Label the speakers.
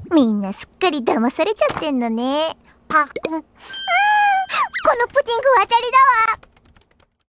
Speaker 1: みんなすっかり騙されちゃってんのね。パッ。このプディング当たりだわ。